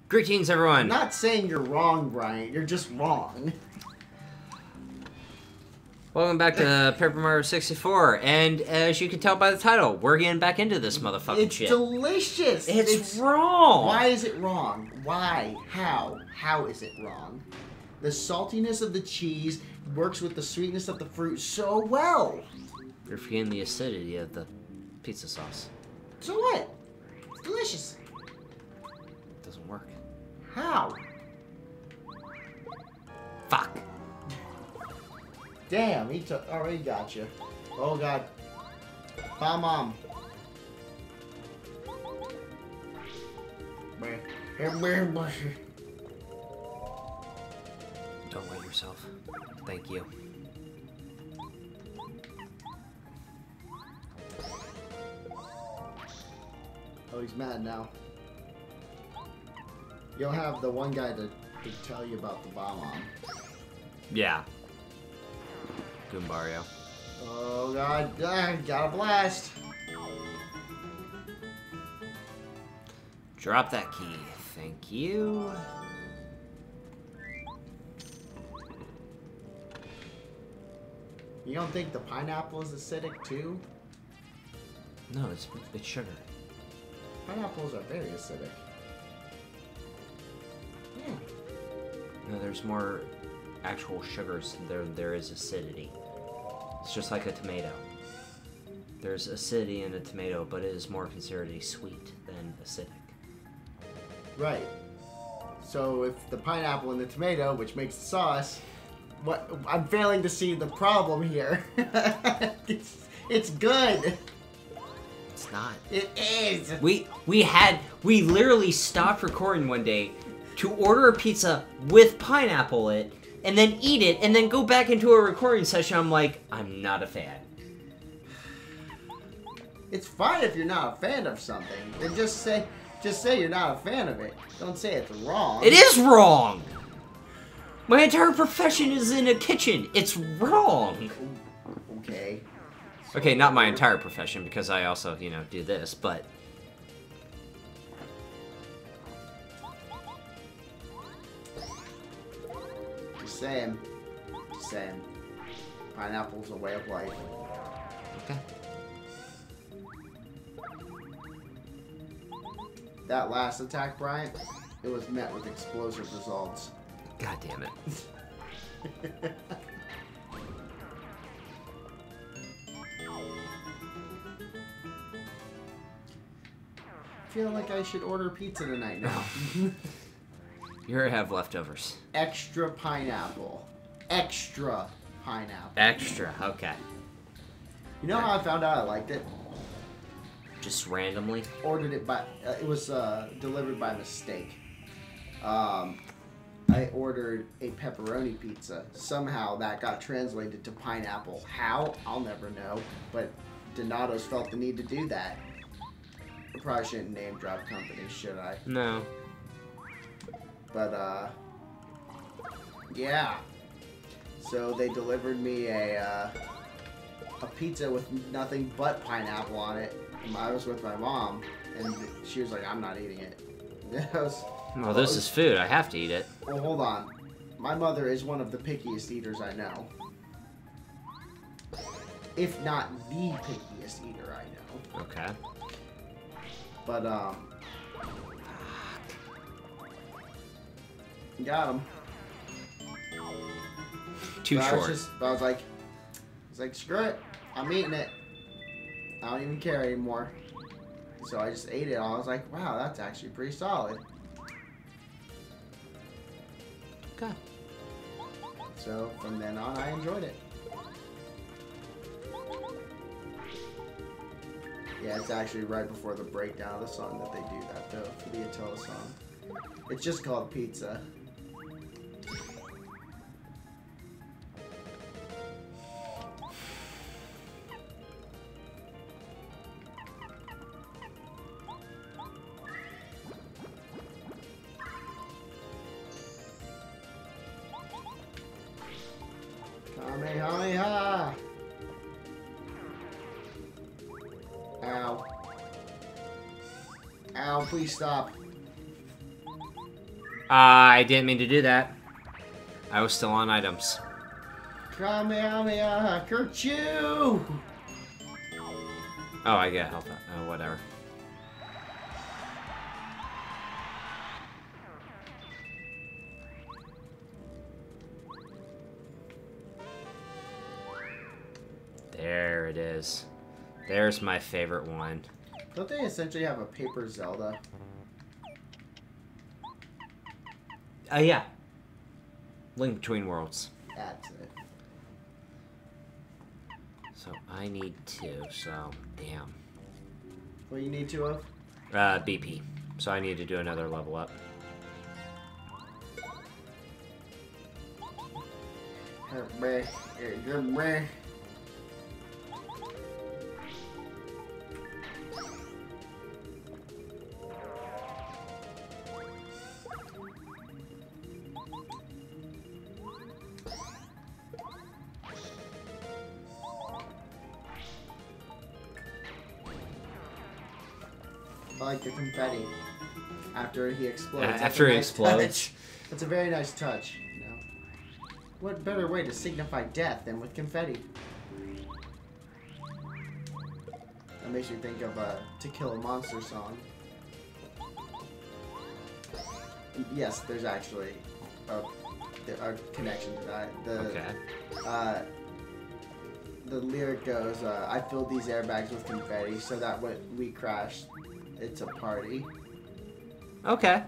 Greetings, I'm everyone. not saying you're wrong, Brian. You're just wrong. Welcome back to Paper Mario 64, and as you can tell by the title, we're getting back into this motherfucking It's shit. delicious. It's wrong. Why is it wrong? Why? How? How is it wrong? The saltiness of the cheese works with the sweetness of the fruit so well. You're forgetting the acidity of the pizza sauce. So what? It's delicious. It doesn't work. How? Fuck. Damn, he already got you. Oh god. Bye, Mom. Don't wet yourself. Thank you. Oh, he's mad now. You'll have the one guy to tell you about the bomb. Yeah. Goombario. Oh god, got a blast. Drop that key. Thank you. You don't think the pineapple is acidic too? No, it's sugar. Pineapples are very acidic. Yeah. No, there's more actual sugars than there is acidity. It's just like a tomato. There's acidity in a tomato, but it is more considered a sweet than acidic. Right. So if the pineapple and the tomato, which makes the sauce, what I'm failing to see the problem here. It's good. It's not. It is. We literally stopped recording one day to order a pizza with pineapple in it, and then eat it, and then go back into a recording session. I'm like, I'm not a fan. It's fine if you're not a fan of something. Then just say you're not a fan of it. Don't say it's wrong. It is wrong! My entire profession is in a kitchen. It's wrong! Okay. Okay, not my entire profession, because I also, do this, but... Just saying. Just saying. Pineapple's a way of life. Okay. That last attack, Bryant, it was met with explosive results. God damn it. I feel like I should order pizza tonight now. You already have leftovers. Extra pineapple. Extra pineapple. Extra, okay. You know how I found out I liked it? Just randomly? Ordered it by... it was delivered by mistake. I ordered a pepperoni pizza. Somehow that got translated to pineapple. How? I'll never know. But Donato's felt the need to do that. I probably shouldn't name drop companies, should I? No. But, yeah. So they delivered me a pizza with nothing but pineapple on it. I was with my mom, and she was like, I'm not eating it. Well, this is food. I have to eat it. Well, hold on. My mother is one of the pickiest eaters I know. If not the pickiest eater I know. Okay. But, got him. Too short. I was like, screw it. I'm eating it. I don't even care anymore. So I just ate it. I was like, wow, that's actually pretty solid. Okay. So from then on, I enjoyed it. Yeah, it's actually right before the breakdown of the song that they do that, though, for the Attila song. It's just called Pizza. Kamehameha! Ow. Ow, please stop. I didn't mean to do that. I was still on items. Kamehameha, Kerchoo! Oh, I get health. Oh, whatever. There it is. There's my favorite one. Don't they essentially have a paper Zelda? Yeah. Link Between Worlds. That's it. So I need 2, so damn. What you need two of? BP. So I need to do another level up. I like the confetti after he explodes. That's After a he nice explodes. touch. That's a very nice touch. You know? What better way to signify death than with confetti? That makes me think of a To Kill a Monster song. Yes, there's actually a connection to that. Okay. The lyric goes, I filled these airbags with confetti so that when we crash, it's a party. Okay.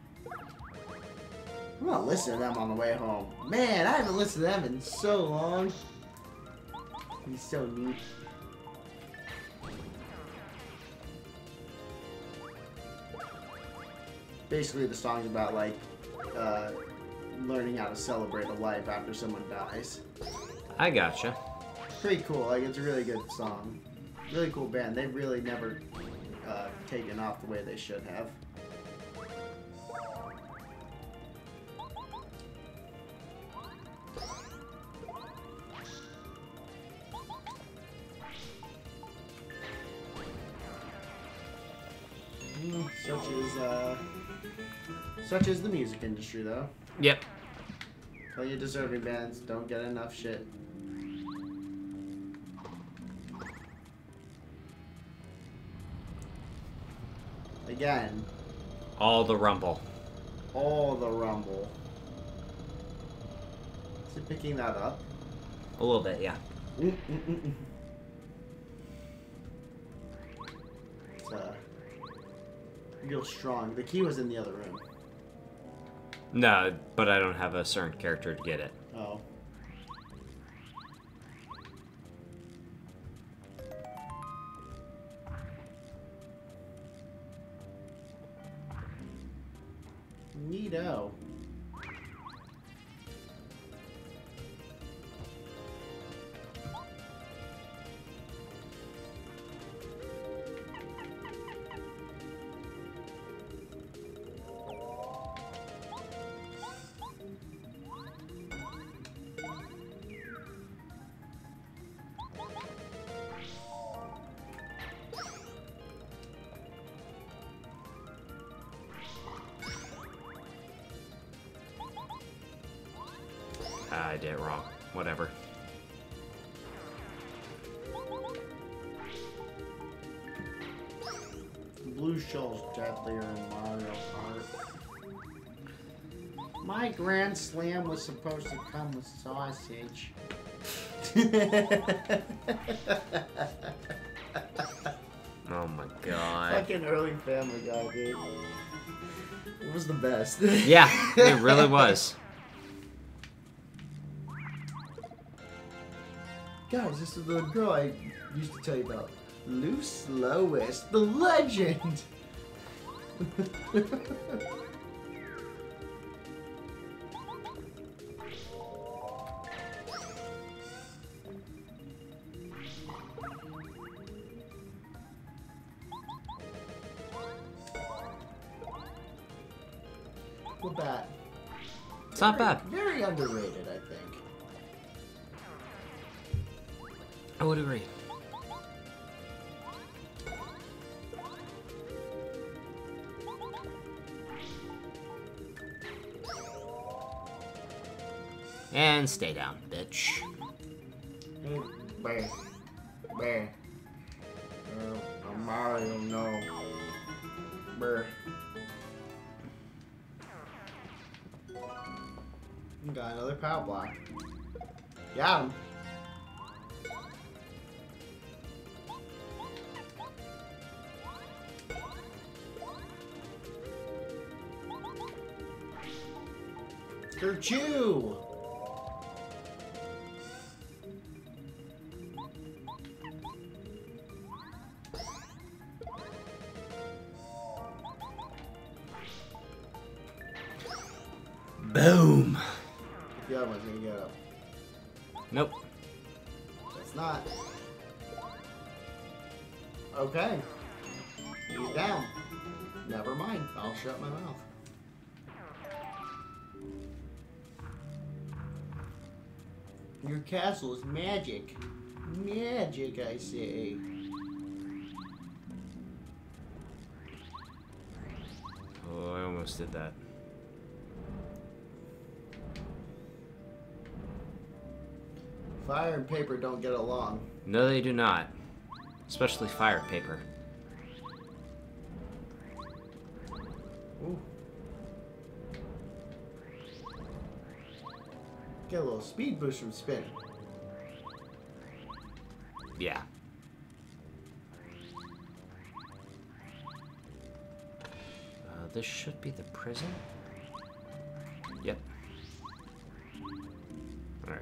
I'm gonna listen to them on the way home. Man, I haven't listened to them in so long. He's so neat. Basically, the song's about, like, learning how to celebrate a life after someone dies. I gotcha. Pretty cool. Like, it's a really good song. Really cool band. They've really never taken off the way they should have. Such is the music industry, though. Yep. Plenty of deserving bands don't get enough shit. Again, All the rumble. all the rumble. Is it picking that up? A little bit, yeah. It's real strong. The key was in the other room. No, but I don't have a certain character to get it. Oh. Neato. I did it wrong. Whatever. Blue Shell's deadlier in Mario Kart. My Grand Slam was supposed to come with sausage. Oh my god. Fucking early Family Guy, dude. It was the best. Yeah, it really was. Guys, this is the girl I used to tell you about. Luce Lois, the legend! Not bad. It's not bad. Very underrated, I think. I would agree. And stay down, bitch. Hey, bear. Bear. Mario, no. Bear. Got another power block. Got him. Kerchoo! Boom! The other one's gonna get up. Nope. It's not. Okay. He's down. Never mind. I'll shut my mouth. Your castle is magic. Magic, I say. Oh, I almost did that. Fire and paper don't get along. No, they do not. Especially fire paper. Ooh. Get a little speed boost from spinning. Yeah. This should be the prison? Yep. Alright.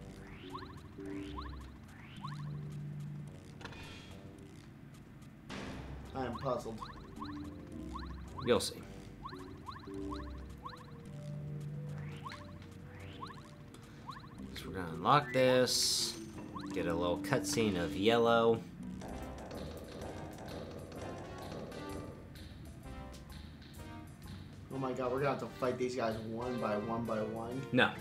I am puzzled. You'll see. So we're gonna unlock this. Get a little cutscene of yellow. Oh my god, we're gonna have to fight these guys one by one by one. No.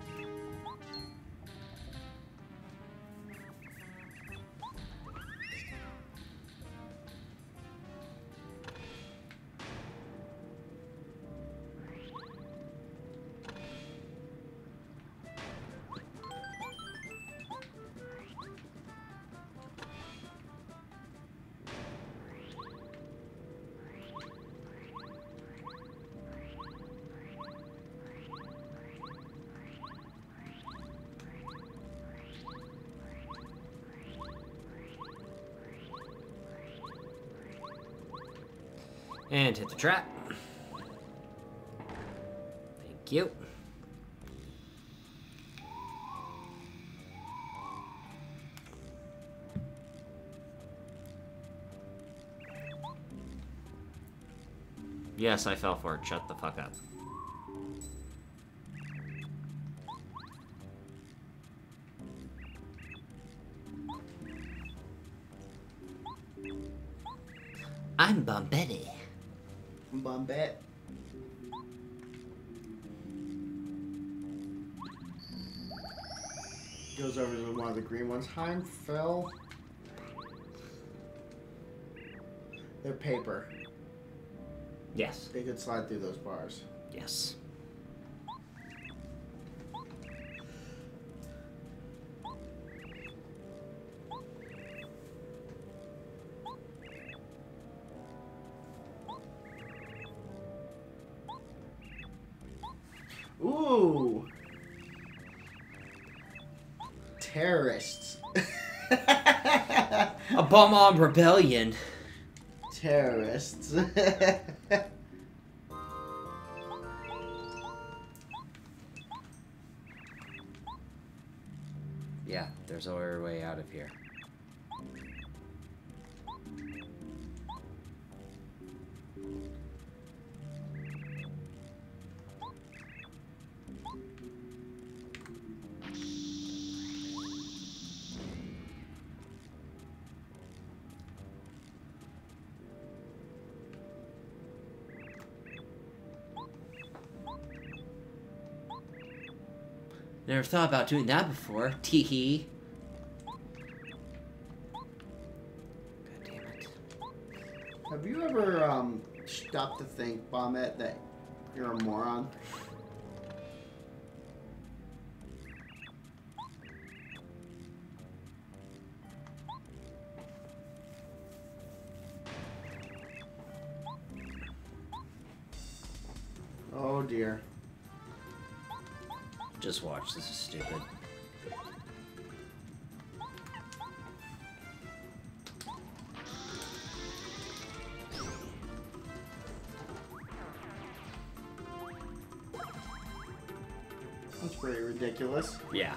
And hit the trap. Thank you. Yes, I fell for it. Shut the fuck up. I'm Bombetti. Bombette. Goes over to one of the green ones. Heimfell. They're paper. Yes. They could slide through those bars. Yes. Ooh. Terrorists. A bomb on rebellion. Terrorists. Yeah, there's a way out of here. Never thought about doing that before. Teehee. God damn it. Have you ever stopped to think, Bombette, that you're a moron? Oh dear. Just watch. This is stupid. That's pretty ridiculous. Yeah.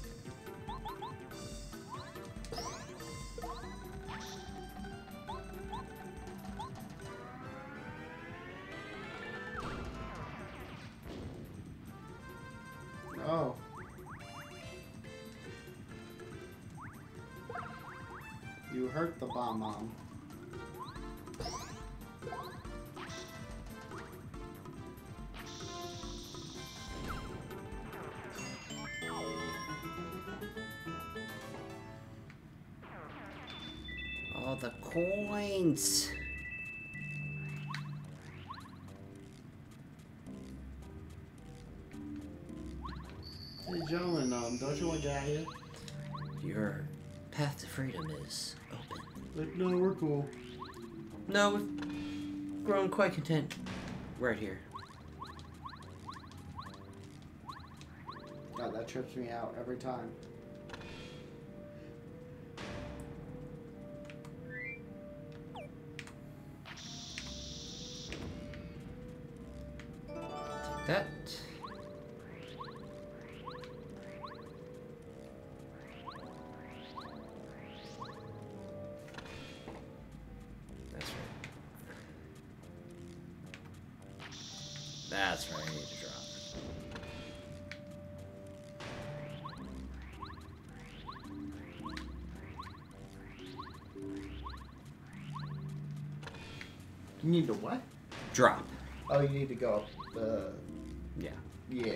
Oh. You hurt the bomb. All the coins. Hey, gentlemen, don't you want to get out of here? Your path to freedom is open. Like, no, we're cool. No, we've grown quite content right here. God, that trips me out every time. Take that. That's right. That's right, I need to drop. You need to what? Drop. Oh, you need to go up the... Yeah. Yeah.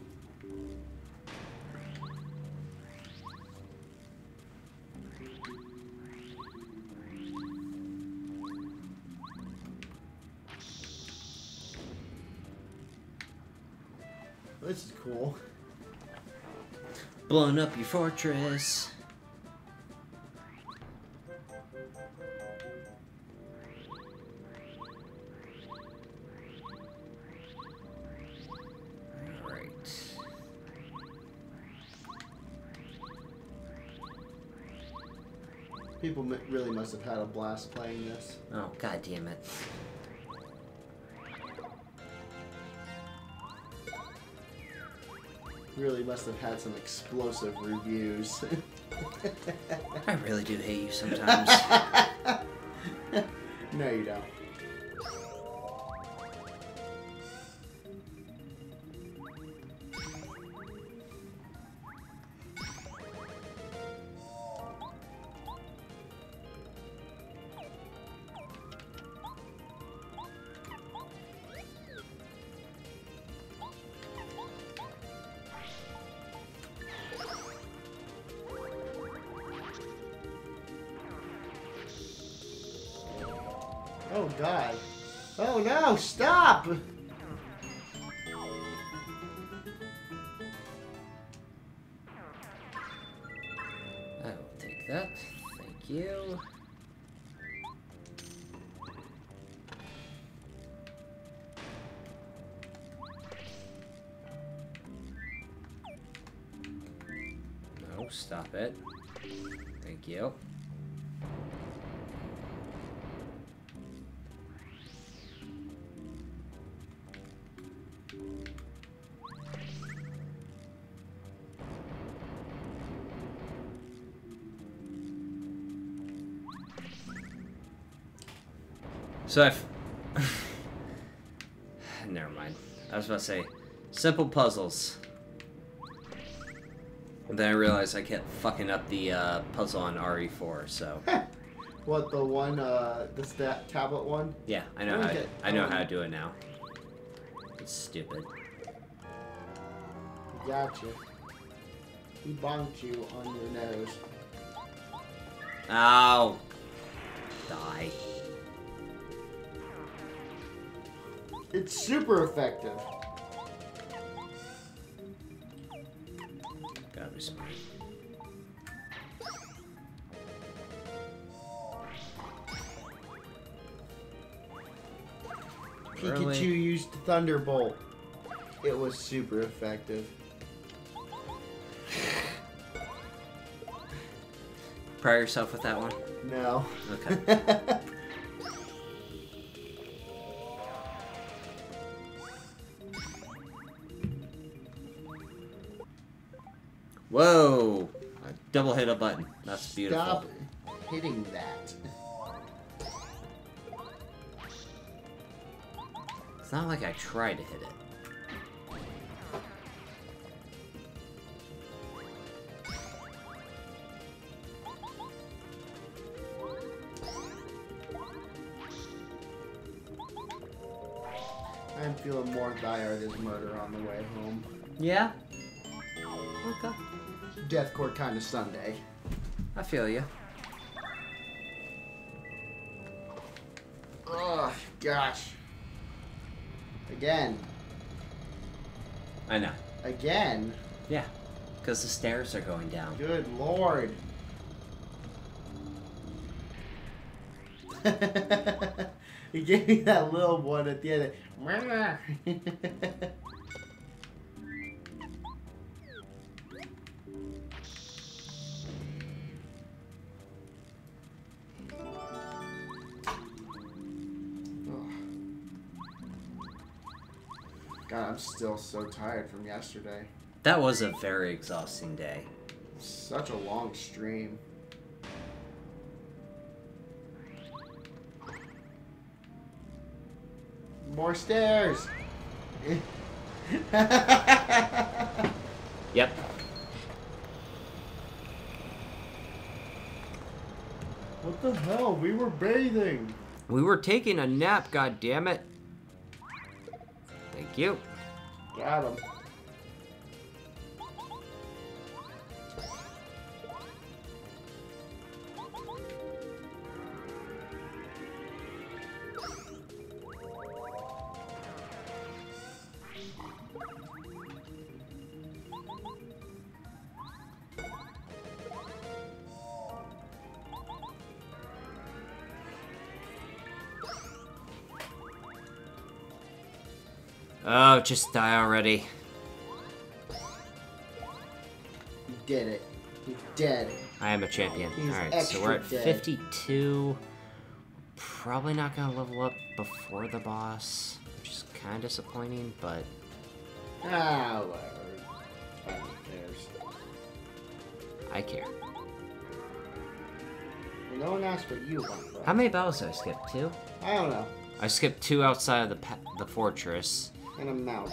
This is cool. Blowing up your fortress. Alright. People really must have had a blast playing this. Oh, god damn it. Really must have had some explosive reviews. I really do hate you sometimes. No, you don't. Oh god. Oh no, stop! I will take that. Thank you. No, stop it. Thank you. So I've... Never mind. I was about to say, simple puzzles. And then I realized I kept fucking up the puzzle on RE4, so... What, the one, the tablet one? Yeah, I know how to do it now. It's stupid. Gotcha. He bonked you on your nose. Ow! Die. It's super effective. Gotta be smart. Pikachu used Thunderbolt. It was super effective. Prime yourself with that one? No. Okay. Whoa! I double hit a button. That's beautiful. Stop hitting that. It's not like I tried to hit it. I'm feeling more Die Artist Murder on the way home. Yeah? Okay. Deathcore kind of Sunday. I feel you. Oh, gosh. Again. I know. Again? Yeah. Because the stairs are going down. Good lord. He gave me that little one at the end. God, I'm still so tired from yesterday. That was a very exhausting day. Such a long stream. More stairs! Yep. What the hell? We were bathing! We were taking a nap, god damn it. Thank you. Got him. Oh, just die already. He did it. He's dead. I am a champion. He's Alright, so we're at extra dead. 52. Probably not gonna level up before the boss, which is kind of disappointing, but... Ah, whatever. Who cares? I care. Well, no one asked what you want, bro. How many battles did I skip? 2? I don't know. I skipped 2 outside of the fortress. And a mount.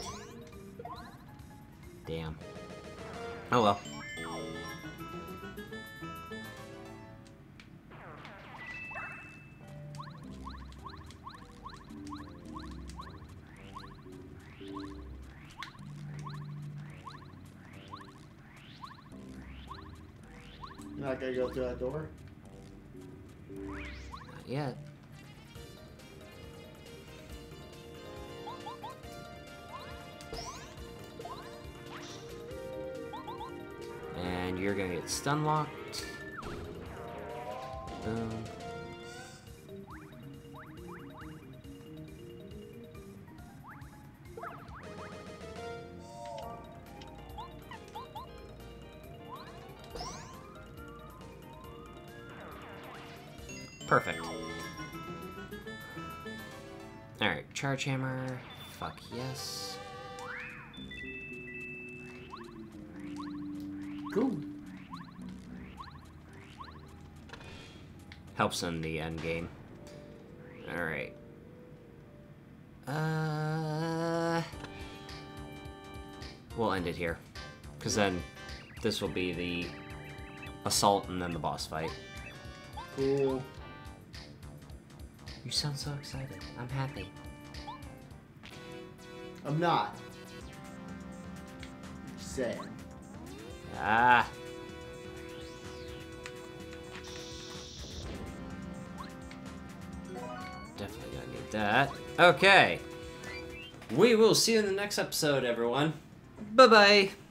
Damn. Oh well. You're not gonna go through that door? Not yet. And you're gonna get stun locked. Boom. Perfect. Alright, charge hammer. Fuck yes. Cool. Helps in the end game. Alright. We'll end it here. Because then this will be the assault and then the boss fight. Cool. You sound so excited. I'm happy. I'm not. Just saying. Ah. Definitely gonna need that. Okay. We will see you in the next episode, everyone. Bye-bye.